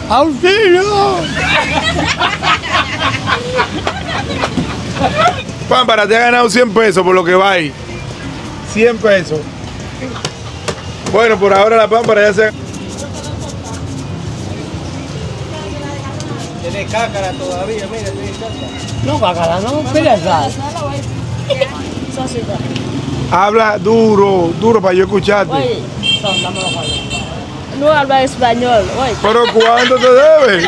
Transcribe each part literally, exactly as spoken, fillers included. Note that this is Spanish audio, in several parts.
¡Auxilio! Pámpara, te ha ganado cien pesos por lo que va ahí. cien pesos. Bueno, por ahora la pámpara ya se... Tiene cácara todavía, mira, tiene cácara. No, cácara, no, mira esa. Habla duro, duro para yo escucharte. Oye, no habla español, oye. Pero ¿cuánto te debe?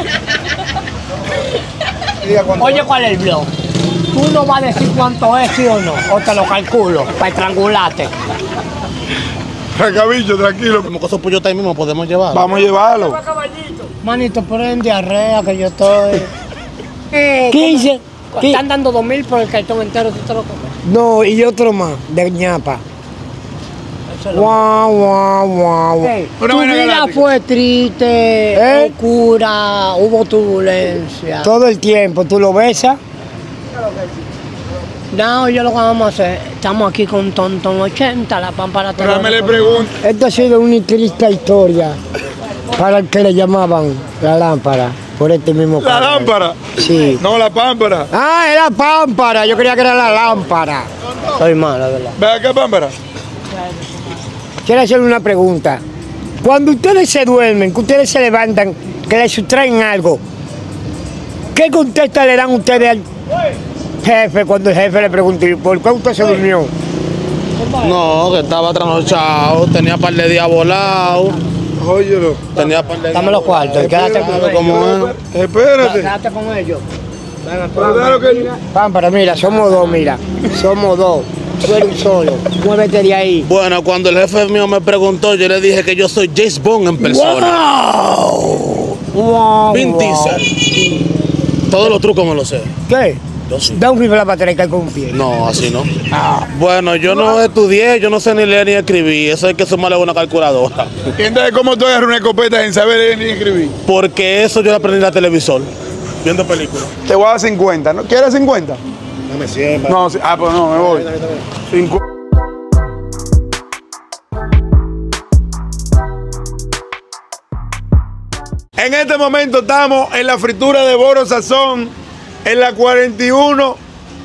Oye, ¿cuál es el blog? Tú no vas a decir cuánto es, sí o no, o te lo calculo para estrangularte. Racabicho, tranquilo. Como que esos pollos ahí mismo podemos llevar. Vamos a llevarlo. Manito, pero en diarrea que yo estoy. quince. Están dando dos mil por el cartón entero, ¿tú te lo comes? No, y otro más, de ñapa. Eso es lo Guau, guau, guau. Hey, Una tu vaina vida galáctica. fue triste, ¿Eh? oscura, hubo turbulencia. Todo el tiempo, tú lo besas. No, yo lo que vamos a hacer, estamos aquí con Tontón ochenta, la pámpara. Pero dame le pregunto. Esto ha sido una triste historia para el que le llamaban la lámpara, por este mismo La canal. lámpara. Sí. No, la pámpara. Ah, era pámpara, yo creía que era la lámpara. Soy malo, ¿verdad? Ve acá, pámpara. Quiero hacerle una pregunta. Cuando ustedes se duermen, que ustedes se levantan, que les sustraen algo, ¿qué contesta le dan ustedes al jefe cuando el jefe le pregunta por qué usted se durmió? No, que estaba trasnochado, tenía par de días volado, Óyelo. tenía par de días Dame los cuartos, y quédate con volado, ellos. como es. Espérate. Quédate con ellos. Pero claro que... Pámpara, mira, somos dos, mira. Somos dos. Tú eres un solo. Muévete de ahí. Bueno, cuando el jefe mío me preguntó, yo le dije que yo soy James Bond en persona. ¡Wow! ¡Wow! Vin wow. Diesel. Todos los trucos me los sé. ¿Qué? Yo sí. Da un rifle a la batería y cae con un pie. No, así no. Bueno, yo no estudié, yo no sé ni leer ni escribir. Eso hay que sumarle a una calculadora. ¿Y entonces cómo tú agarras una escopeta sin saber leer ni escribir? Porque eso yo lo aprendí en la televisor, viendo películas. Te voy a dar cincuenta, ¿no? ¿Quieres cincuenta? Dame siempre. No, sí. Ah, pues no, me voy. cincuenta. En este momento estamos en la fritura de Boro Sazón, en la cuarenta y uno,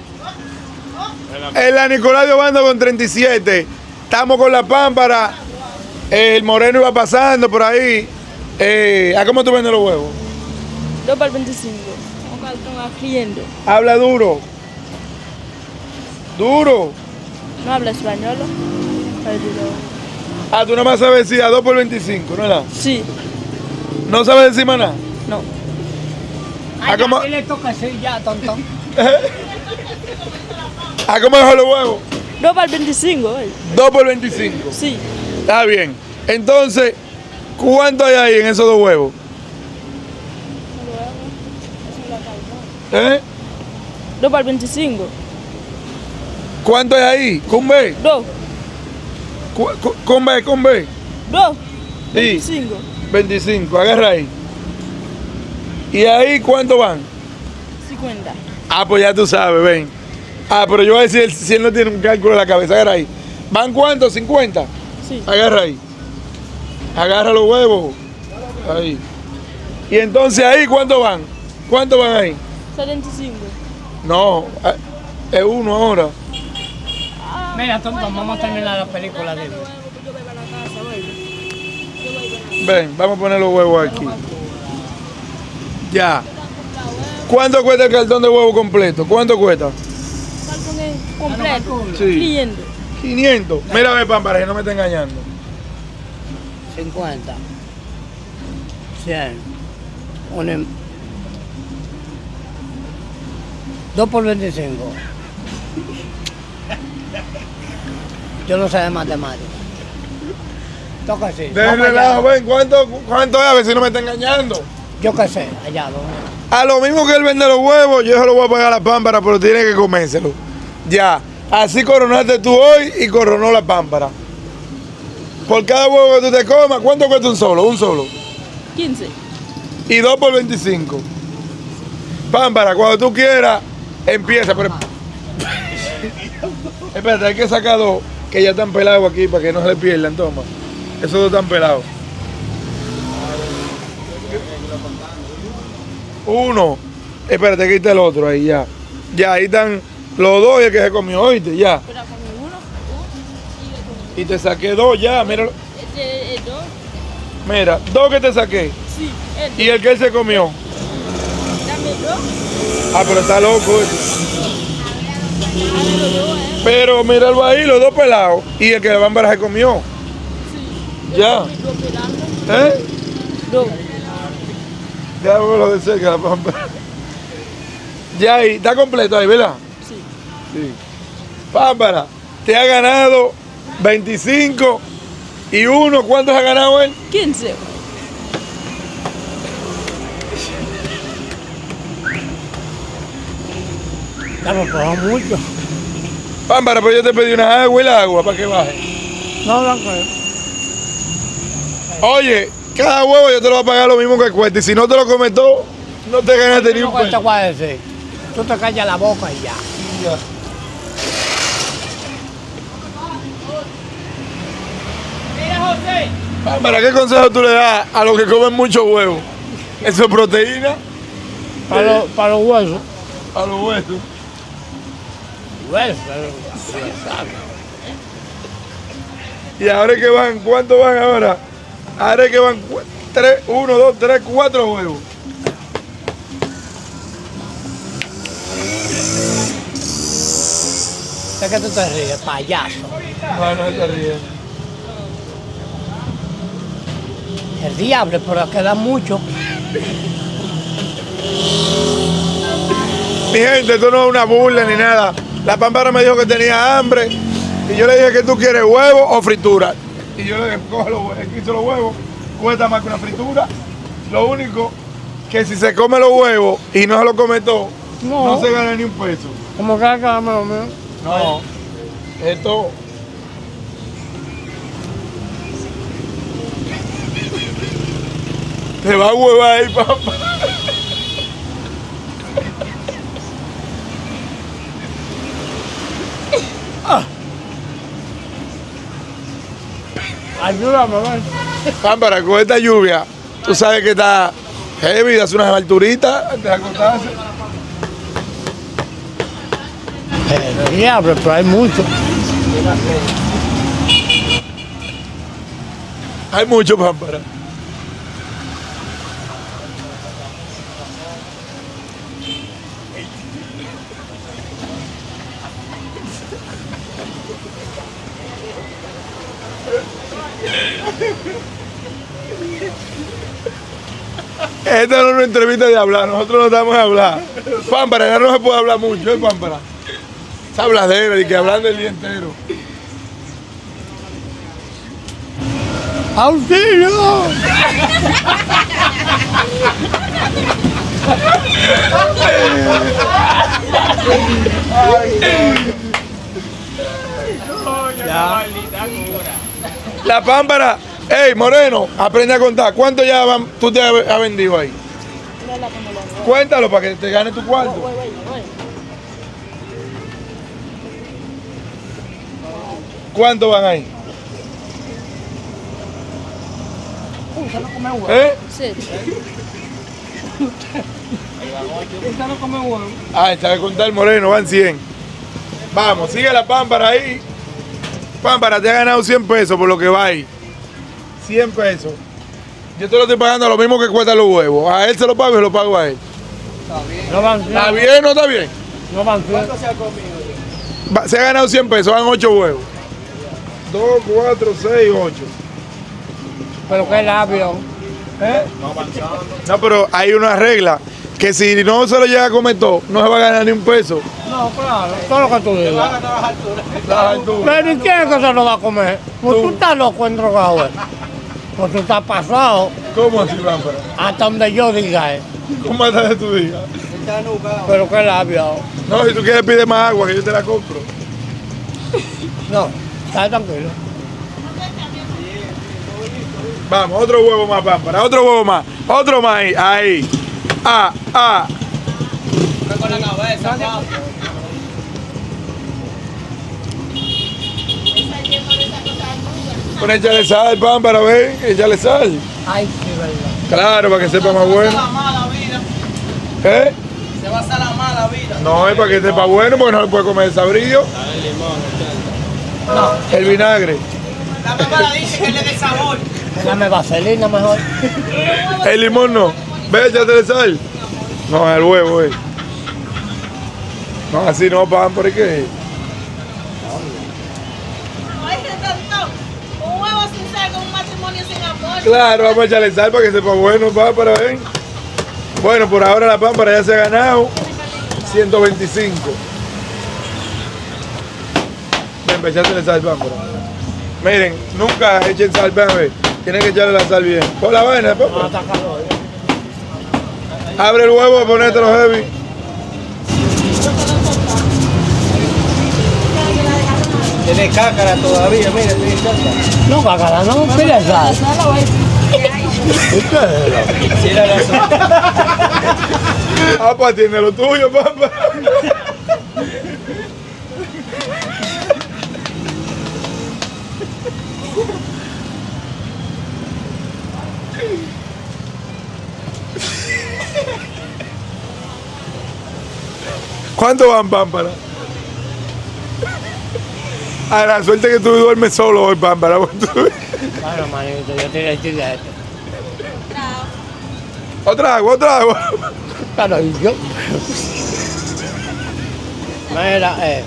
en la Nicolás de Obando con treinta y siete. Estamos con la pámpara, eh, el moreno iba pasando por ahí. Eh, ¿A cómo tú vendes los huevos? dos para el veinticinco. Un cartón a cliente. Habla duro. Duro. No habla español. Ay, Dios. Ah, tú no más sabes decir a dos por veinticinco, ¿no es nada? Sí, ¿No sabes decir más nada? no. ¿A cómo, ¿A le toca así ya, Tontón? ¿A cómo dejó los huevos? dos para el veinticinco, oye. dos por veinticinco. Sí. Está bien. Entonces, ¿cuánto hay ahí en esos dos huevos? ¿Eh? dos para el veinticinco. ¿Cuánto hay ahí? ¿Con B? dos. Cu- cu- ¿Con B? ¿Con B? dos. Sí. veinticinco. veinticinco. Agarra ahí. ¿Y ahí cuánto van? cincuenta. Ah, pues ya tú sabes, ven. Ah, pero yo voy a decir si él no tiene un cálculo en la cabeza. Agarra ahí. ¿Van cuántos? ¿cincuenta? Sí. Agarra ahí. Agarra los huevos. Ahí. Y entonces ahí, ¿cuánto van? ¿Cuánto van ahí? setenta y cinco. No, ah, es uno ahora. Mira, Tontón, vamos a terminar la película de Yo voy para la casa, oye. Ven, vamos a poner los huevos aquí. Ya. ¿Cuánto cuesta el cartón de huevo completo? ¿Cuánto cuesta? Cartón es completo. Sí. Cliente. quinientos. Mira, ve, Pámpara, que no me está engañando. cincuenta. cien. Un... dos por veinticinco. Yo no sé de matemáticas. Toca así. De Vamos relajo, allá. ven, ¿cuánto, ¿cuánto es? A ver si no me está engañando. Yo qué sé, allá. ¿no? A lo mismo que él vende los huevos, yo se lo voy a pagar a la Pámpara, pero tiene que comérselo. Ya. Así coronaste tú hoy y coronó la Pámpara. Por cada huevo que tú te comas, ¿cuánto cuesta un solo? Un solo. quince. Y dos por veinticinco. Pámpara, cuando tú quieras, empieza. Pero... Espérate, hay que sacar dos que ya están pelados aquí para que no se le pierdan, toma. Esos dos están pelados. uno. Espérate, aquí está el otro, ahí ya. Ya, ahí están los dos y el que se comió, oíste, ya. Espera, come uno, uno Y te saqué dos ya, mira. Este es dos. Mira, dos que te saqué. Sí, el Y el que él se comió. Dame dos. Ah, pero está loco este. Dame los dos, eh. Pero míralo ahí, los dos pelados. Y el que la bámbara se comió. Sí. Ya. Dos pelando. ¿Eh? Dos. Ya veo lo de cerca la bámbara. Ya ahí, está completo ahí, ¿verdad? Sí. Sí. Bámbara, te ha ganado veinticinco y uno. ¿Cuántos ha ganado él? quince. Estamos probando mucho. Bámbara, pero yo te pedí una agua y la agua para que baje. No, no, no. Oye, cada huevo yo te lo voy a pagar lo mismo que cuesta. Y si no te lo comes todo, no te ganaste ni un ¿Qué te peso. voy a decir? Tú te callas la boca y ya. Ya. Bárbara, ¿qué consejo tú le das a los que comen mucho huevo? Eso es proteína Para, los- para los huesos. a los huesos. Huesos. Y ahora es que van, ¿cuántos van ahora? Ahora es que van cu- tres, uno, dos, tres, cuatro huevos. ¿De qué tú te ríes, payaso? No, no se ríen. El diablo, pero queda mucho. Mi gente, esto no es una burla ni nada. La Pámpara me dijo que tenía hambre y yo le dije que tú quieres huevo o fritura. Y yo le dije, coge los huevos, él quiso los huevos, cuesta más que una fritura. Lo único que si se come los huevos y no se lo come todo, no, No. se gana ni un peso. Como que acá, lo mío. No, esto... Te va a huevar ahí, papá. Ayúdame, ven. Pámpara, con esta lluvia, tú sabes que está heavy, hace unas alturitas antes de acostarse. El diablo, pero hay mucho. Hay mucho Pámpara. Esta no es una entrevista de hablar, nosotros no estamos a hablar. Pámpara, ya no se puede hablar mucho, ¿eh, Pámpara? Esa habladera y que hablan del día entero. ¡Auxilio! La Pámpara, hey Moreno, aprende a contar. ¿Cuánto ya van- tú te has has vendido ahí? Cuéntalo para que te gane tu cuarto. ¿Cuánto van ahí? ¿Eh? Sí. Ah, sabe contar Moreno, van cien. Vamos, sigue la Pámpara ahí. Pámpara, te ha ganado cien pesos por lo que va ahí. cien pesos. Yo te lo estoy pagando a lo mismo que cuestan los huevos. A él se lo pago y se lo pago a él. No van cien. ¿Está bien o no está bien? No van cien. Va- Se ha ganado cien pesos, van ocho huevos. dos, cuatro, seis, ocho. Pero qué labio. ¿Eh? No, pero hay una regla. Que si no se lo llega a comer todo, no se va a ganar ni un peso. No, claro, todo lo que tú digas. La altura. Pero ¿y quién es que se lo va a comer? Pues tú estás loco en drogado. eh. Pues tú estás pasado ¿Cómo así, Pámpara? hasta donde yo diga. eh. ¿Cómo estás de tu día? Pero qué labio. No, si tú quieres pide más agua que yo te la compro. No, está tranquilo. Vamos, otro huevo más, Pámpara, otro huevo más, otro más ahí, ahí. Ah, ah. Bueno, échale sal, Pámpara, ven, échale sal. Ay, sí, verdad. Claro, para que sepa más bueno. ¿Eh? Se va a hacer la mala vida. No, es para que sepa bueno, porque no le puede comer el sabrillo. No, El vinagre. La mamá dice que le dé sabor. dame vaselina mejor. El limón no. Ve, échate sal. No, el huevo, eh. No, así no, pan, ¿por qué? Un huevo sin sal con un matrimonio sin amor. Claro, vamos a echarle sal para que sepa bueno, pámpara, ven. Bueno, por ahora la pámpara ya se ha ganado ciento veinticinco. Ven, para echarle sal, pámpara. Miren, nunca echen sal, ven a ver. Tienen que echarle la sal bien. Por la vaina, pámpara. Abre el huevo y ponértelo heavy. Tiene cácara todavía, mira, tiene cácara. No, cagada, no, pide sal. Sí, la razón. Ah, pues tiene lo tuyo, pámpara. ¿Cuánto van, pámpara? A la suerte que tú duermes solo hoy, pámpara. Bueno, manito, yo te digo esto. Otra agua, otra agua. Claro, y yo. Mira, eh.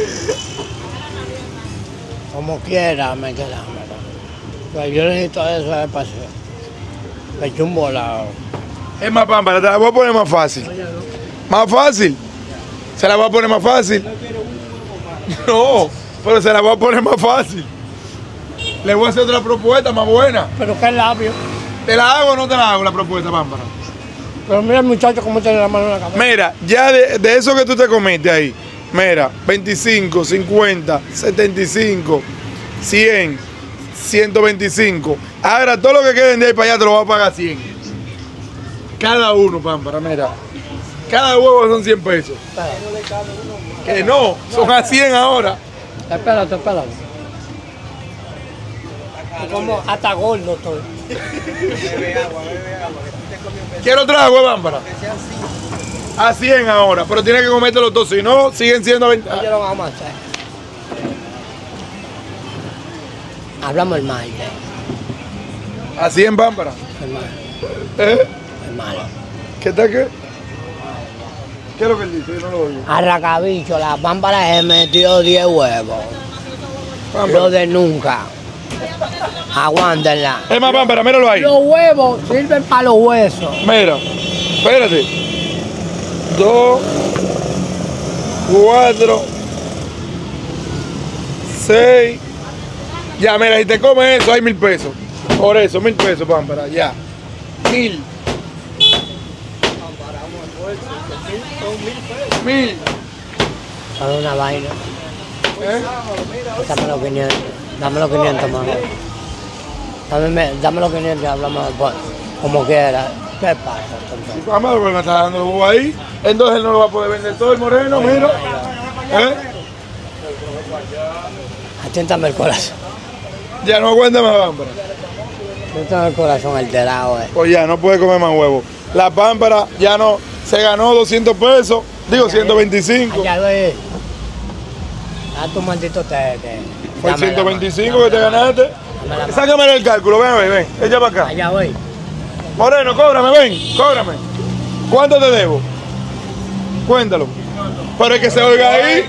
Como quiera, me queda, mira. Pero yo necesito eso de paseo. Me echo un volado. Es más, pámpara, te la voy a poner más fácil. ¿Más fácil? Se la voy a poner más fácil. No, pero se la voy a poner más fácil. Le voy a hacer otra propuesta más buena. Pero qué labio. ¿Te la hago o no te la hago la propuesta, pámpara? Pero mira el muchacho cómo tiene la mano en la cabeza. Mira, ya de, de eso que tú te comiste ahí, mira, veinticinco, cincuenta, setenta y cinco, cien, ciento veinticinco. Ahora todo lo que queden de ahí para allá te lo voy a pagar cien. Cada uno, pámpara, mira. Cada huevo son cien pesos. Que no, son a cien ahora. Espérate, espérate. Como hasta gordo estoy. Quiero otra agua, pámpara. A cien ahora, pero tienes que comerte los dos, si no, siguen siendo veinte. Yo lo vamos a hacer. Hablamos el mal, ¿eh? A cien, pámpara. El mal, ¿Eh? el malo. ¿Qué tal qué? ¿Qué es lo que él dice? Yo no lo oigo. Arracabicho, la pámpara se metió diez huevos. Pámpara. Lo de nunca. Aguántenla. Es más, pámpara, míralo ahí. Los huevos sirven para los huesos. Mira, espérate. Dos, cuatro, seis. Ya, mira, si te comes eso, hay mil pesos. Por eso, mil pesos, pámpara, ya. Mil. Mil. Dame una vaina. ¿Eh? Dame los quinientos. Dame los quinientos, mano. Dame, dame los quinientos y hablamos después. Como quiera. ¿Qué pasa, entonces? Vamos a ver, me está dando el huevo ahí. Entonces él no lo va a poder vender todo el moreno, mira. ¿Eh? Atiéntame el corazón. Ya no aguanta más, pámpara. Atiéntame el corazón alterado, eh. Pues ya, no puede comer más huevo. La pámpara ya no, se ganó doscientos pesos, digo ciento veinticinco. Allá ve. A tu maldito tete. Fue Dame la ciento veinticinco que te mano. ganaste. Dame la mano. Sácame el cálculo, ven, ven, ven, echa para acá. Allá voy. Moreno, cóbrame, ven, cóbrame. ¿Cuánto te debo? Cuéntalo. Pero es que se oiga ahí.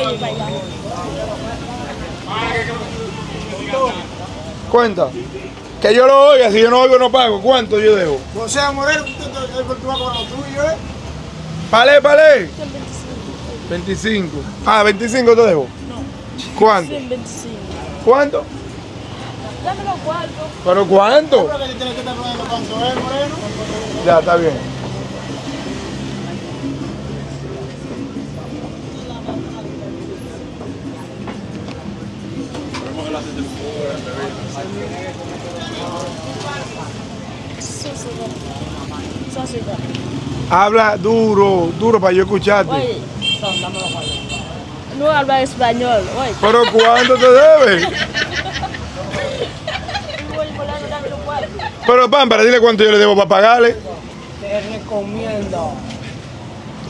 Cuenta. Que yo lo oiga, si yo no oigo no pago. ¿Cuánto yo debo? O sea, Moreno, tú vas con lo tuyo, ¿eh? Palé, palé. veinticinco. Ah, veinticinco te debo. ¿Cuánto? ciento veinticinco. ¿Cuánto? Dame los cuartos. ¿Pero cuánto? Pero que tienes que estar poniendo cuánto, ¿eh, Moreno? Ya, está bien. Habla duro, duro para yo escucharte. Oye, no habla español, oye. ¿Pero cuánto te debe? Pero, Pámpara, dile cuánto yo le debo para pagarle. Te recomiendo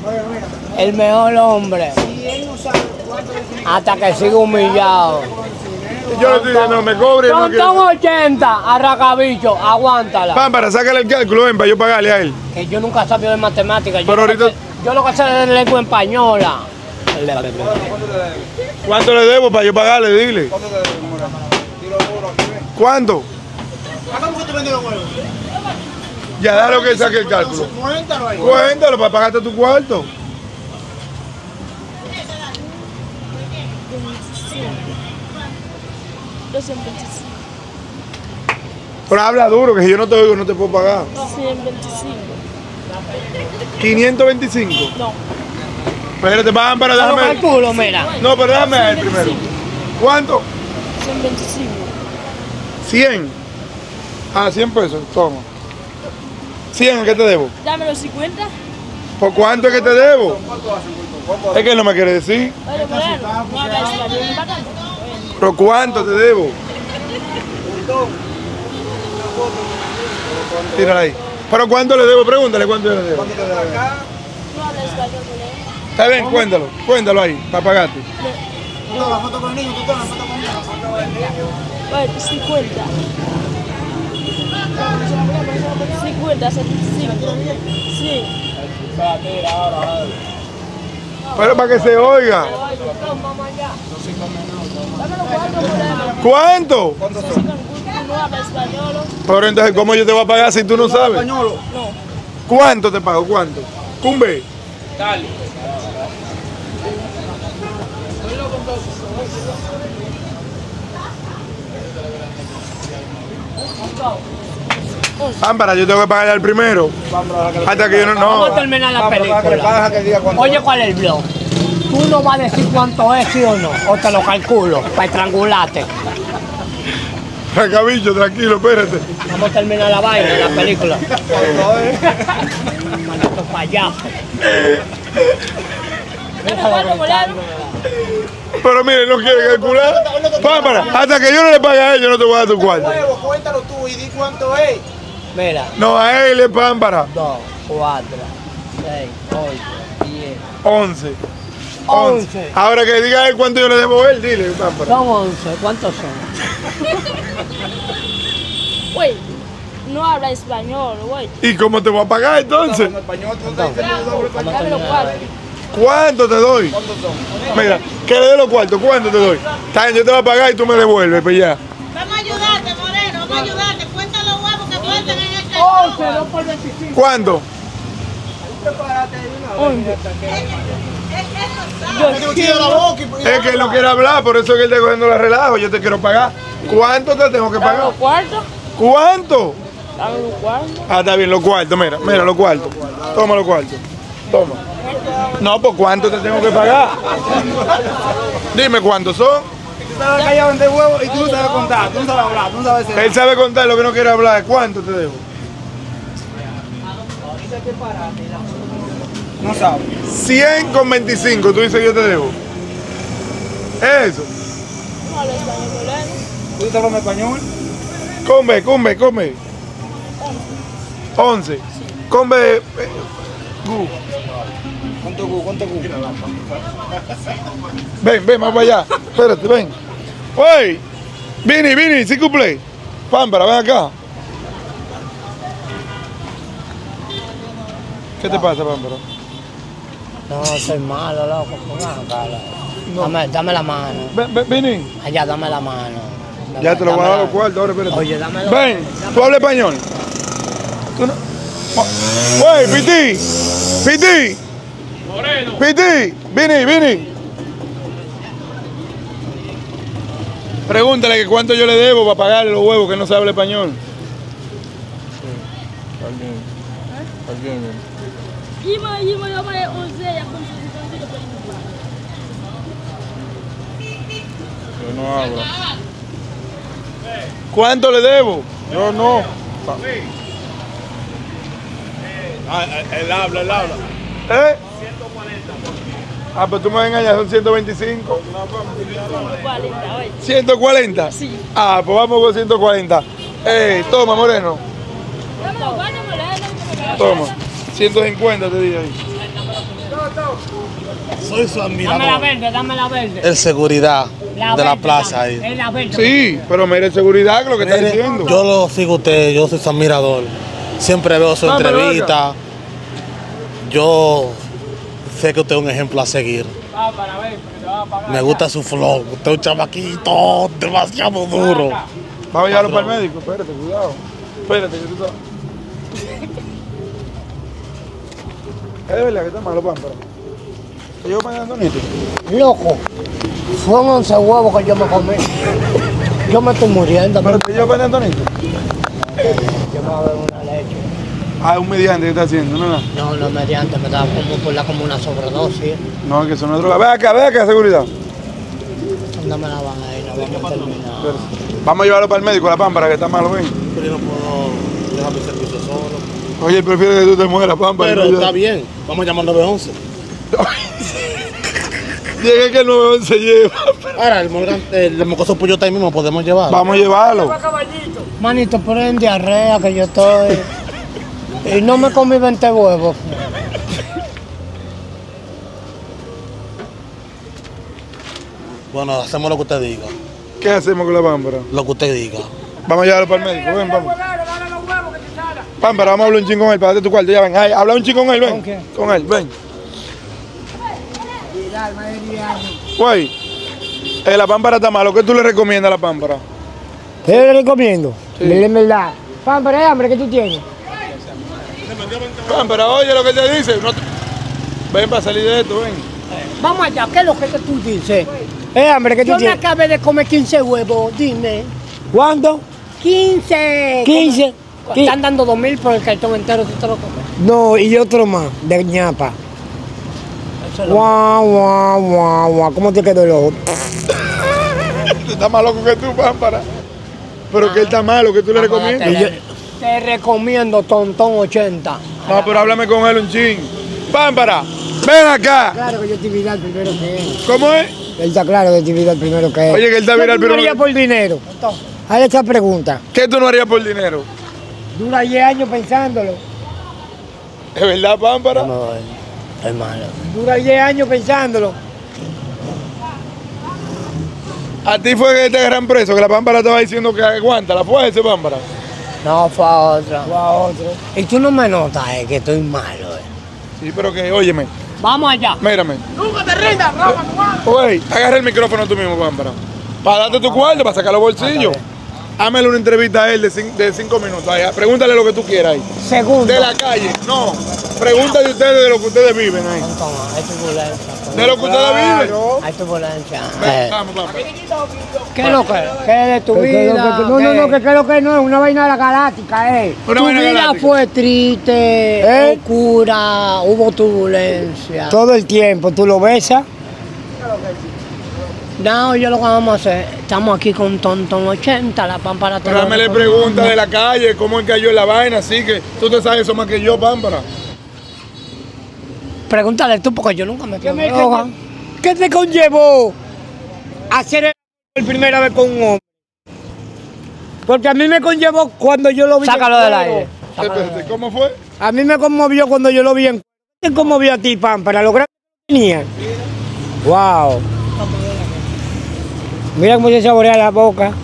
El mejor hombre. Hasta que siga humillado. Yo le estoy diciendo, me cobre y no Son quiere. son ochenta, arracabicho, aguántala. Pámpara, sácale el cálculo, ven, para yo pagarle a él. Que yo nunca he sabido de matemáticas. Yo, Pero lo que ahorita- sé- yo lo que sé es de lengua española. ¿Cuánto le debo para yo pagarle? Dile. ¿Cuánto? Ya, déjalo que saque el cálculo. Cuéntalo para pagarte tu cuarto. doscientos veinticinco. Pero habla duro, que si yo no te oigo no te puedo pagar. ciento veinticinco. quinientos veinticinco. No. Espérate, Pámpara, Lo déjame. calculo, mira. No, pero déjame a él primero. ¿Cuánto? ciento veinticinco. cien. Ah, cien pesos, toma. cien, ¿a qué te debo? Dame los cincuenta. ¿Por cuánto es que te debo? Es que él no me quiere decir. Oye, Moreno, no habla español bastante. ¿Pero cuánto te debo? Tírala ahí. ¿Pero cuánto le debo? Pregúntale cuánto yo le debo. No habla español, Moreno. Está bien, cuéntalo. Cuéntalo ahí, para pagarte. Oye, cincuenta. cincuenta, setenta y cinco. Sí. Pero para que se oiga. ¿Cuánto? No habla español. Pero entonces, ¿cómo yo te voy a pagar si tú no sabes? No. ¿Cuánto te pago? ¿Cuánto? Cumbe. Pámpara, yo tengo que pagarle al primero. Hasta que yo no. Vamos a No. terminar la película. Oye, ¿cuál es el blog? Tú no vas a decir cuánto es, sí o no, o te lo calculo para estrangularte. Racabicho, tranquilo, espérate. Vamos a terminar la vaina, la película. Maldito payaso. ¿Cuánto, Moreno? Pero mire, no quiere calcular. Pámpara, hasta que yo no le pague a él, yo no te voy a dar tu cuarto. Cuéntalo tú y di cuánto es. Mira, No, a él es Pámpara. dos, cuatro, seis, ocho, diez. Once. Once. Ahora que diga él cuánto yo le debo a él, dile, Pámpara. Son once, ¿cuántos son? Güey, no habla español, güey. ¿Y cómo te voy a pagar entonces? Español, tú estás diciendo doble español. Dame los cuatro. ¿Cuánto te doy? Mira, que le dé los cuartos, ¿cuánto te doy? Está bien, yo te voy a pagar y tú me devuelves, pues ya. Vamos a ayudarte, Moreno, vamos a ayudarte. Cuenta los huevos que faltan en el cajón. ¿Cuánto? Es que él no quiere hablar, por eso es que él está cogiendo la relajo, yo te quiero pagar. ¿Cuánto te tengo que Dame pagar? los cuartos. ¿Cuánto? Dame los cuartos. Ah, está bien, los cuartos, mira, mira los cuartos. Toma los cuartos. Toma. No, pues ¿cuánto te tengo que pagar? Dime cuántos son. Tú estabas callado en de huevo y tú no sabes contar, tú no sabes hablar, tú no sabes hacer. Él sabe contar, lo que no quiere hablar es cuánto te debo. No sabes. cien con veinticinco, tú dices que yo te debo. Eso. No habla español, Moreno. ¿Tú estás hablando español? Come, come, come. once. Come. eh, gu. ¿Cuánto gu? ¿Cuánto gu? Ven, ven, más para allá. Espérate, ven. Oye, Vini, Vini, sí cumple. Pámpara, ven acá. ¿Qué te pasa, Pámpara? No, soy malo, loco. Pongan acá, loco. Dame, dame la mano. Ven, ven, Vini. Allá, dame la mano. Dame- Ya te lo voy a dame dar la- los cuartos, ahora espérate. Oye, dámelo. Ven, tú hablas español. Tú no. Oye, Piti. Piti. Moreno. Piti. Vini, Vini. Pregúntale que cuánto yo le debo para pagarle los huevos que no se habla español. Ima, ima, yo voy a once, ya con su cincuenta Yo no hablo. ¿Cuánto le debo? Yo no. Ah, él habla, él habla. ¿Eh? Ah, pues tú me vas a engañar, son ciento veinticinco. cuarenta, oye. ¿ciento cuarenta? Sí. Ah, pues vamos con ciento cuarenta. Eh, toma, Moreno. Dame los cuartos, Moreno. Toma. ciento cincuenta te di ahí. Soy su Dame la admirador. verde, dame la verde. El seguridad La de la verde, plaza dame. ahí. Es la verde. Sí, pero mire seguridad que lo que está Mire, diciendo. yo lo sigo a usted, yo soy su admirador. Siempre veo su Ah, pero entrevista. Yo sé que usted es un ejemplo a seguir. Me gusta su flow. Usted es un chamaquito demasiado duro. Vamos a llevarlo para el médico, espérate, cuidado. Espérate, que tú sabes. Es de verdad que está malo, Pámpara. ¿Te llevo para Antonito? Loco, son once huevos que yo me comí. Yo me estoy muriendo. ¿Pero te llevo para Antonito? Yo me voy a beber una leche. Ah, un mediante que está haciendo, ¿no? No, no, mediante, me da como por la como una sobredosis. No, que eso no es droga. Ve acá, ve acá, seguridad. Dame la vaina, vamos a terminar. Espérate. Vamos a llevarlo para el médico, la Pámpara, que está malo, ven. Pero yo no puedo dejar mi servicio solo. Oye, prefiero que tú te mueras, Pámpara. Pero que yo- está bien. Vamos a llamar nueve once. Llegué que el nueve once lleva. Ahora, el, Morgan, el mocoso pollo ahí mismo podemos llevar. Vamos a llevarlo. Manito, pero en diarrea que yo estoy. Y no me comí veinte huevos. Bueno, hacemos lo que usted diga. ¿Qué hacemos con la Pámpara? Lo que usted diga. Vamos a llevarlo para el médico, ven, vamos. Pámpara, vamos a hablar un ching con él, para tu cuarto, ya ven. Ay, habla un ching con él, ven. ¿Con quién? Con él, ven. Güey, eh, la Pámpara está malo. ¿Qué tú le recomiendas a la Pámpara? ¿Qué le recomiendo? Sí. Dile en verdad. Pámpara, ¿hay hambre que tú tienes? Pámpara, oye lo que te dice. No te- Ven para salir de esto, ven. Vamos allá, ¿qué es lo que tú dices? ¿Es hambre que tú Yo me tienes? acabé de comer quince huevos, dime. ¿Cuánto? quince. quince. Como- Están dando dos mil por el cartón entero, tú te lo comes. No, y otro más, de ñapa. Eso es lo- Guau, guau, guau, guau. ¿Cómo te quedó el ojo? Está más loco que tú, Pámpara. Pero que él está malo, que tú le Vamos a recomiendas. tener- Te recomiendo Tontón ochenta. No, pero háblame con él un ching. Pámpara, ven acá. Claro que yo te vi dar primero que él. ¿Cómo es? Él está claro que te vi dar primero que él. Oye, que él está viral, ¿Qué tú pero- harías por dinero? Hazle esta pregunta. ¿Qué tú no harías por dinero? Dura diez años pensándolo. ¿Es verdad, Pámpara? No, es malo. Dura diez años pensándolo. A ti fue que te agarran preso, que la Pámpara estaba diciendo que aguanta, ¿la fue ese Pámpara? No, fue a otra. O a otro. Y tú no me notas, eh, que estoy malo, eh. Sí, pero que, óyeme, Vamos allá. mírame. ¡Nunca te rindas, Rafa! Güey, agarra el micrófono tú mismo, Pámpara. Para darte tu cuarto, para sacar los bolsillos. Hámele una entrevista a él de, cin- de cinco minutos. Ahí, pregúntale lo que tú quieras ahí. Segundo. De la calle, no. Pregunta de ustedes de lo que ustedes viven ahí. Toma, hay turbulencia. De lo que ustedes viven. Hay turbulencia. Ven, Eh, vamos, Pámpara. ¿Qué es lo que? ¿Qué es de tu Que- que lo vida? que- no, no, ¿Qué? no, que creo que no es una vaina de la galáctica, eh. Una Tu vaina vida galáctica. fue triste, ¿Eh? oscura, hubo turbulencia. Todo el tiempo, tú lo besas. No, yo lo que vamos a hacer, estamos aquí con Tontón ochenta, la Pámpara te Pero lo hámele recomiendo. preguntas de la calle, cómo él cayó en la vaina, así que tú te sabes eso más que yo, Pámpara. Pregúntale tú, porque yo nunca me ¿Qué, quedo me- droga. qué- qué te conllevó a hacer el por primera vez con un hombre? Porque a mí me conllevó cuando yo lo vi. Sácalo en del cuero. aire. Espérate, ¿cómo fue? A mí me conmovió cuando yo lo vi en. ¿Qué te conmovió a ti, Pam? Para lograr que tenía. Wow. Mira cómo se saborea la boca.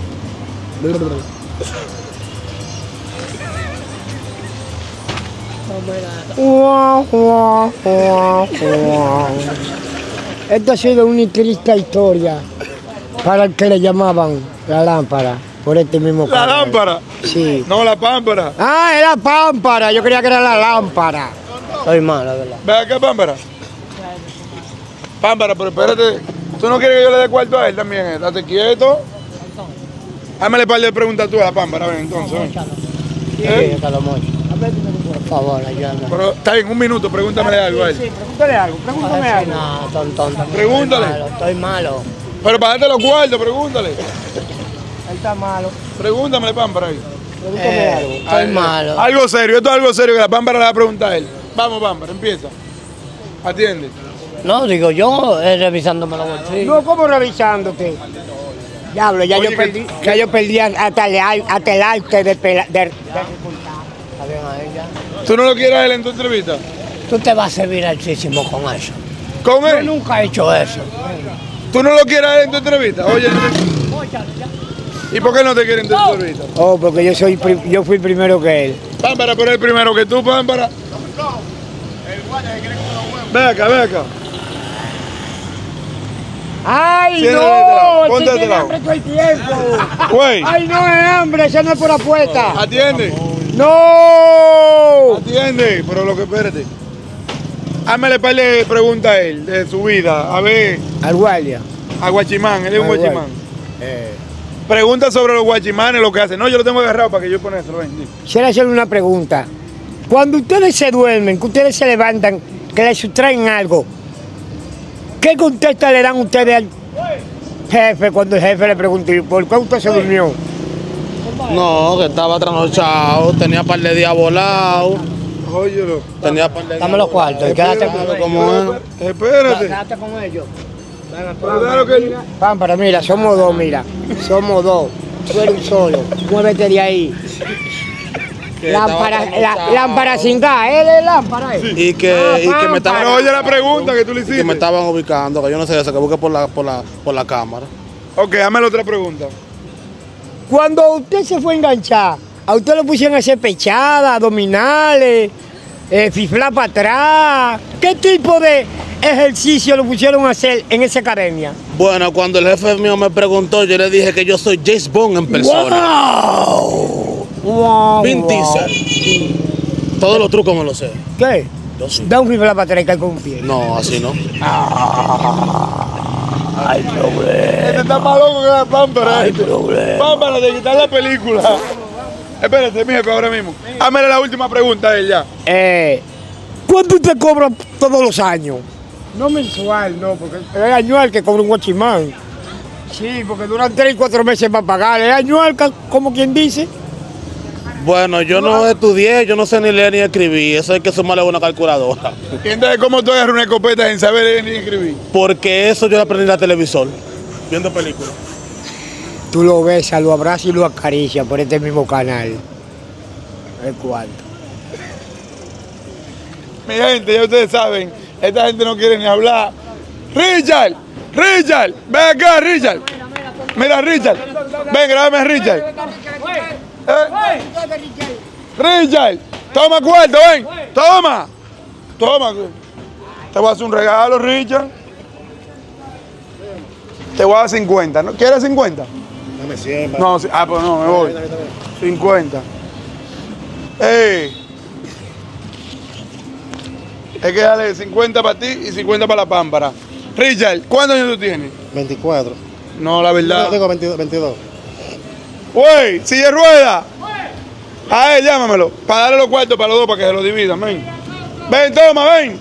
Guau, guau, guau, guau. Esta ha sido una triste historia para el que le llamaban la lámpara, por este mismo La canal. lámpara. Sí. No, la Pámpara. Ah, era pámpara, yo creía que era la lámpara. Estoy malo, ¿verdad? Ve acá, Pámpara. Pámpara, pero espérate. ¿Tú no quieres que yo le dé cuarto a él también? eh? Date quieto. Hámele par de preguntas tú a la Pámpara, ven, entonces. ven. Sí, ¿Eh? yo te lo mocho. Por favor, ayúdame. Pero está bien, un minuto, pregúntamele algo a él. Sí, pregúntale algo, pregúntame algo. No, tontón. Pregúntale. Estoy malo, estoy malo. Pero para darte los cuartos, pregúntale. Él está malo, Pregúntamele, Pámpara. ahí. pregúntame Eh, algo. estoy Ay, malo. Algo serio, esto es algo serio que la Pámpara le va a preguntar a él. Vamos, Pámpara, empieza. Atiende. No, digo yo, eh, revisándome los bolsillos. No, ¿cómo revisándote? Diablo, ya Oye, yo que- perdí, ya yo perdí hasta el, ar- hasta el arte de, pela- de, de- Está bien ahí ya. ¿Tú no lo quieres a él en tu entrevista? tú te vas a servir altísimo con eso. ¿Con Yo él? nunca he hecho eso. ¿Tú no lo quieres a él en tu entrevista? Oye, ¿y por qué no te quieren en tu entrevista? Oh, porque yo soy pri- yo fui primero que él. Pámpara, pero el primero que tú, Pámpara. Ve acá, ve acá. ¡Ay, Siéntate no! de este lado, ese ponte de este tiene lado. hambre todo el tiempo. Güey, ¡Ay, no es hambre! ¡Eso no es por apuesta! atiende, ¡No! atiende, pero lo que espérate. Hámele par de preguntas a él, de su vida. A ver, Al guardia. a Guachimán, él es un Al guardia. Guachimán. Eh, Pregunta sobre los guachimanes, lo que hacen. No, yo lo tengo agarrado para que yo ponérselo. Ven, dime. Quisiera hacerle una pregunta. Cuando ustedes se duermen, que ustedes se levantan, que les sustraen algo, ¿qué contesta le dan ustedes al jefe cuando el jefe le pregunta "¿Y por qué usted se durmió? No, que estaba trasnochado, tenía par de días volado, Óyelo. tenía par de días Dame los cuartos y quédate con Espérate, ellos. ¿Cómo es? Espérate. Quédate con ellos. Pero déjalo que él- Pámpara, mira, somos dos, mira. Somos dos. Tú eres un solo. Muévete de ahí. Que Lámpara, estaba la, trasnochado. lámpara sin gas. Él es lámpara. él. Y que, Ah, y que me Pero estaban, oye la pregunta que tú le que me hiciste. estaban ubicando, que yo no sé eso, que busqué por la, por la, por la cámara. Ok, hámele otra pregunta. Cuando usted se fue a enganchar, a usted le pusieron a hacer pechadas, abdominales, eh, fifla para atrás. ¿Qué tipo de ejercicio le pusieron a hacer en esa academia? Bueno, cuando el jefe mío me preguntó, yo le dije que yo soy James Bond en persona. Wow, Vin wow. Diesel. Todos los trucos me los sé. ¿Qué? Yo sí. Da un fifla para atrás y cae con un pie. No, así no. Ay, problema. Este está más loco que la Pámpara. Ay, este. problema. Pámpara, de quitar la película. Espérate, mi jefe, ahora mismo. Hámele la última pregunta a él ya. Eh, ¿Cuánto usted cobra todos los años? No mensual, no, porque es anual que cobra un guachimán. Sí, porque duran tres y cuatro meses para pagar. Es anual, ca- como quien dice. Bueno, yo no estudié, yo no sé ni leer ni escribir. Eso hay que sumarle a una calculadora. Y entonces, ¿cómo tú agarras una escopeta sin saber leer ni escribir? Porque eso yo lo aprendí en la televisor, viendo películas. Tú lo besas, lo abrazas y lo acaricias por este mismo canal. ¿Es cuánto? Mi gente, ya ustedes saben, esta gente no quiere ni hablar. Richard, Richard, ven acá, Richard. Mira, Richard. Ven, grábame a Richard. Eh, Richard, toma cuarto, ven. Toma. Toma. Te voy a hacer un regalo, Richard. Te voy a dar cincuenta. ¿No? ¿Quieres cincuenta? Dame cien. No, sí. Ah, pues no, me voy. cincuenta. Ey. Es que dale cincuenta para ti y cincuenta para la Pámpara. Richard, ¿cuántos años tú tienes? veinticuatro. No, la verdad. tengo veintidós. veintidós. Güey, silla de rueda. A él, llámamelo. Para darle los cuartos para los dos, para que se los dividan. Ven. Ven, toma, ven.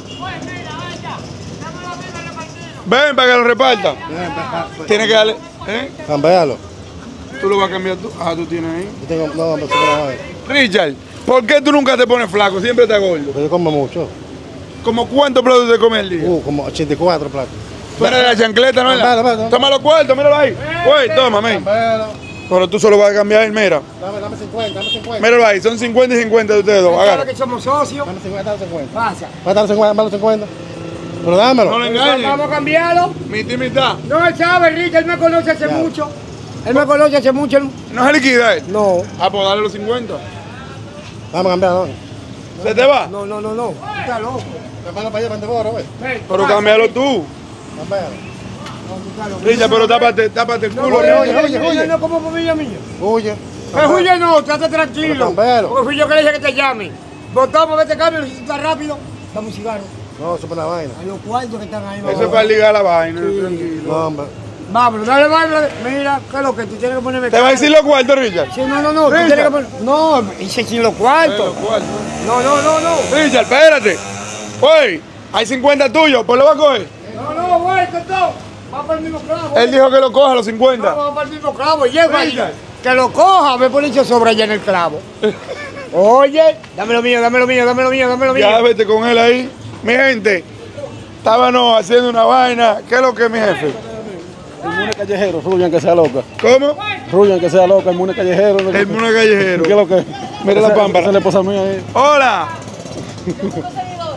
Ven para que lo reparta. Tiene que darle. ¿Eh? Cambialo. Tú lo vas a cambiar tú. Ah, tú tienes ahí. Yo tengo, no, no, no, Richard, ¿por qué tú nunca te pones flaco? Siempre estás gordo. yo como mucho. ¿Como cuántos platos te comes al día? Uh, como ochenta y cuatro platos. Tú eres de la chancleta, ¿no? es la? Dame, dame, dame. Toma los cuartos, míralo ahí. Güey, toma, men. Pero tú solo vas a cambiar él, mira. Dame, dame cincuenta, dame cincuenta. Míralo ahí, son cincuenta y cincuenta de ustedes dos. Claro Agarra. que somos socios. Dame cincuenta, dame cincuenta. Pasa. Dame cincuenta, dame cincuenta. Pero dámelo. No lo engañes. Vamos a cambiarlo. Mitad y mitad. No, él sabe, Rick, él me conoce hace mucho. Él me conoce hace mucho. él- No se liquida él. No, Ah, pues dale los cincuenta. Vamos a cambiarlo. ¿Se te va? no, no, no, no. Está loco. Cámbialo para allá, para el güey. Ven, Pero pasa. cámbialo tú. Cámbialo. Richard, pero tápate, tápate el No, culo. oye, Richard. oye, oye, oye, oye. no como familia mía. Huye. Pero Julio no, trate tranquilo. Pero campero. Porque fui yo que le dije que te llame. Botamos, vete cambio, lo hiciste rápido. Dame un cigarro. No, eso es una vaina. A los cuartos que están ahí. Eso es para ligar la vaina, tranquilo. No, hombre. Vámonos, dale, dale. Mira, ¿qué es lo que tú tienes que ponerme? ¿Te va a decir los cuartos, Richard? Sí, no, no, no. Tú Richard. tienes que poner. No, hice sin los Eh, cuartos. los cuartos. No, no, no, no. Richard, espérate. Oye, hay cincuenta tuyos, pues lo va a coger. No, no, güey, que todo. Va para el mismo clavo. Él dijo que lo coja a los cincuenta. Va para el mismo clavo. Llego ahí. Richard. Que lo coja, me pone sobre allá en el clavo. Oye, dame lo mío, dame lo mío, dame lo mío, dame lo mío. Ya vete con él ahí. Mi gente, estábamos haciendo una vaina. ¿Qué es lo que es mi jefe? El mune callejero, Ruyan que sea loca. ¿Cómo? Ruyan que sea loca, el mune callejero. El mundo callejero. ¿Qué es lo que? Mira la Esa- pámpara. esa es la esposa mía ahí. Hola.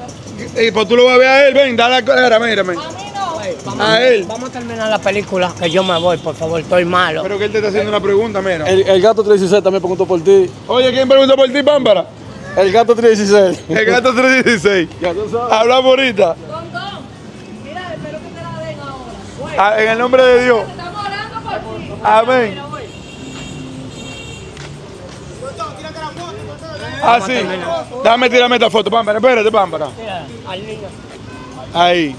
Y pues tú lo vas a ver a él, ven, dale la cara, mírame. Vamos, A él. Vamos a terminar la película, que yo me voy, por favor, estoy malo. Pero que él te está haciendo una pregunta, mira. El, el gato trescientos dieciséis también preguntó por ti. Oye, ¿quién preguntó por ti, Pámpara? El gato trescientos dieciséis. El gato trescientos dieciséis. Ya tú sabes. Hablamos ahorita. Mira, espero que te la den ahora. Ah, en el nombre de Dios. Estamos orando por ti. Amén. Ah, sí. Déjame tirarme esta foto, Pámpara. Espérate, Pámpara. Mira, al niño. Ahí.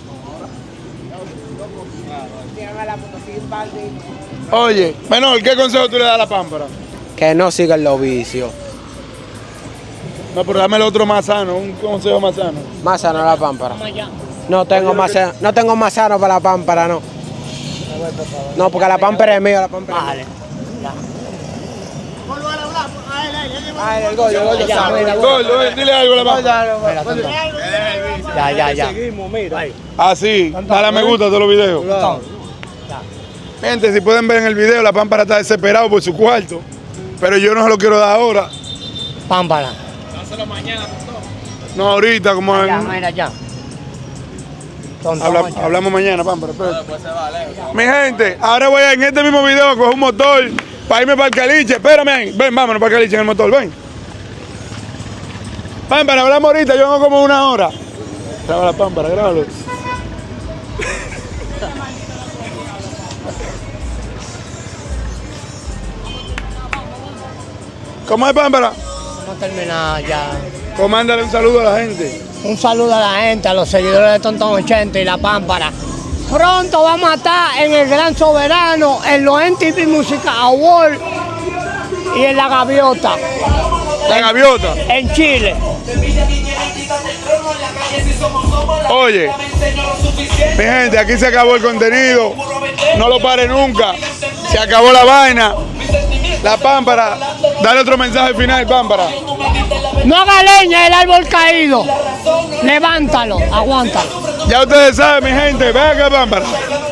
Oye, menor, ¿qué consejo tú le das a la Pámpara? Que no sigan los vicios. No, pero dame el otro más sano, un consejo más sano. Más sano la pámpara. Vamos allá. No tengo más sano, no tengo más sano para la pámpara, no. No, porque la pámpara es mía, la pámpara es Vale. Ya. Ay, el gollo, el gollo Ya, sabe. mira, Gordo, eh, dile algo a la Pámpara. Mira, tonto. Ya, ya, ya. Ah, sí, dale a me gusta a todos los videos. Tonto. Gente, si pueden ver en el video, la Pámpara está desesperado por su cuarto. Pero yo no se lo quiero dar ahora. Pámpara. No, ahorita, como en- Ya, mira, ya. Tonto, Habla- macho. hablamos mañana, Pámpara. espérate. Mi gente, ahora voy a, en este mismo video a coger un motor para irme para el caliche. Espérame ahí. Ven, vámonos para el caliche en el motor, ven. Pámpara, hablamos ahorita, yo vengo como una hora. Graba la Pámpara, grábalo. ¿Cómo es, Pámpara? Vamos a terminar ya. Comándale un saludo a la gente. Un saludo a la gente, a los seguidores de Tontón ochenta y La Pámpara. Pronto vamos a estar en el Gran Soberano, en los M T V Music Awards y en La Gaviota, La gaviota. en Chile. Oye, mi gente, aquí se acabó el contenido. No lo pare nunca. Se acabó la vaina. La Pámpara, dale otro mensaje final, Pámpara. No haga leña el árbol caído. Levántalo, aguántalo. Ya ustedes saben, mi gente, ven acá, Pámpara.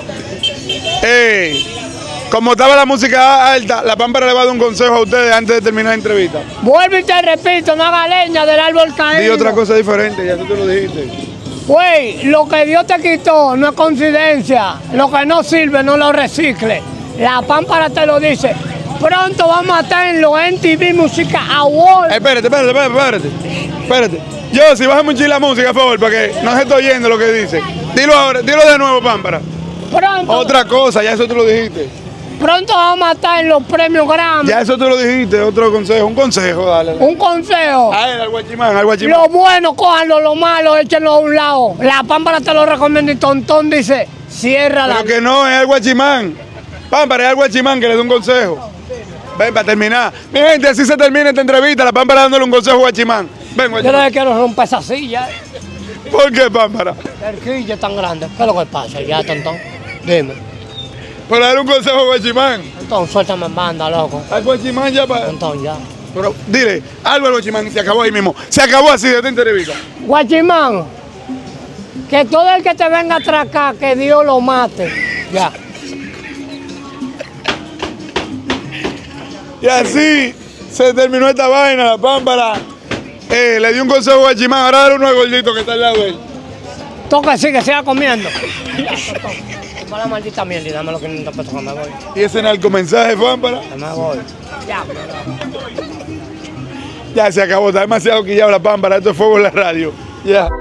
Eh, como estaba la música alta, la Pámpara le va a dar un consejo a ustedes antes de terminar la entrevista. Vuelvo y te repito, no haga leña del árbol caído. Di otra cosa diferente, ya tú te lo dijiste. Güey, lo que Dios te quitó no es coincidencia. Lo que no sirve, no lo recicle. La Pámpara te lo dice. Pronto vamos a estar en los M T V Music Awards. Eh, espérate, espérate, espérate, espérate. Espérate. Yo, si bájame un chile la música, por favor, para que no se esté oyendo lo que dice. Dilo ahora, dilo de nuevo, Pámpara. Pronto, Otra cosa, ya eso tú lo dijiste. pronto vamos a estar en los premios Grammy. Ya eso tú lo dijiste, otro consejo, un consejo, dale. Un consejo. A él, al guachimán, al guachimán. Lo bueno, cójanlo, lo malo, échenlo a un lado. La Pámpara te lo recomiendo y Tontón dice, cierra la... Pero que no, es al guachimán. Pámpara, es al guachimán que le dé un consejo. Ven, para terminar. Mi gente, así se termina esta entrevista, la Pámpara dándole un consejo a guachimán. Ven, Yo guachimán. le quiero romper esa silla. ¿Por qué, Pámpara? El quille es tan grande. ¿Qué es lo que pasa ya, Tontón? Dime. Para darle un consejo a guachimán. Tontón, suéltame en banda, loco. Al guachimán ya para... Tontón, ya. Pero dile, algo al guachimán y se acabó ahí mismo. Se acabó así de esta entrevista. Guachimán, que todo el que te venga a atracar, que Dios lo mate. Ya. Y así se terminó esta vaina, la Pámpara. Eh, le di un consejo a guachimán, ahora dale uno al gordito que está al lado de él. Toca así, que siga comiendo. Ya, Tontón. Toma la maldita mierda y dame los quinientos pesos que me voy. Y ese narcomensaje, Pámpara. Que me voy. Ya. Ya se acabó, está demasiado quillado la Pámpara, esto es fuego en la radio. Ya.